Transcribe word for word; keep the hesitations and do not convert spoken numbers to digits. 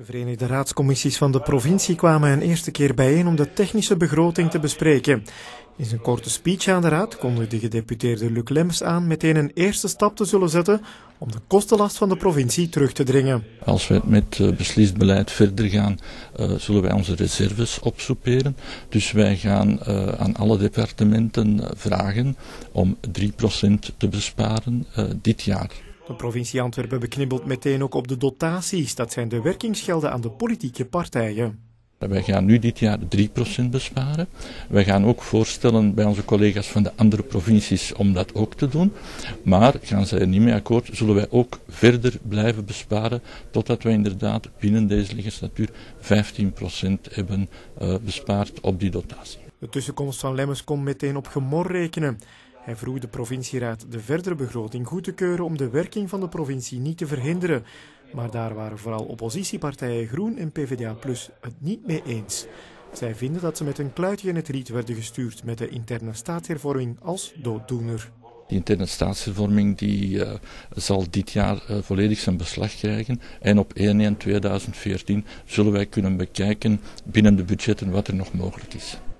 De Verenigde Raadscommissies van de provincie kwamen een eerste keer bijeen om de technische begroting te bespreken. In zijn korte speech aan de Raad kondigde gedeputeerde Luc Lemmens aan meteen een eerste stap te zullen zetten om de kostenlast van de provincie terug te dringen. Als wij met uh, beslist beleid verder gaan, uh, zullen wij onze reserves opsoeperen. Dus wij gaan uh, aan alle departementen uh, vragen om drie procent te besparen uh, dit jaar. De provincie Antwerpen beknibbelt meteen ook op de dotaties. Dat zijn de werkingsgelden aan de politieke partijen. Wij gaan nu dit jaar drie procent besparen. Wij gaan ook voorstellen bij onze collega's van de andere provincies om dat ook te doen. Maar gaan zij er niet mee akkoord, zullen wij ook verder blijven besparen totdat wij inderdaad binnen deze legislatuur vijftien procent hebben uh, bespaard op die dotatie. De tussenkomst van Lemmens kon meteen op gemor rekenen. Hij vroeg de provincieraad de verdere begroting goed te keuren om de werking van de provincie niet te verhinderen. Maar daar waren vooral oppositiepartijen Groen en P v d A plus het niet mee eens. Zij vinden dat ze met een kluitje in het riet werden gestuurd met de interne staatshervorming als dooddoener. Die interne staatshervorming die, uh, zal dit jaar uh, volledig zijn beslag krijgen en op één januari tweeduizend veertien zullen wij kunnen bekijken binnen de budgetten wat er nog mogelijk is.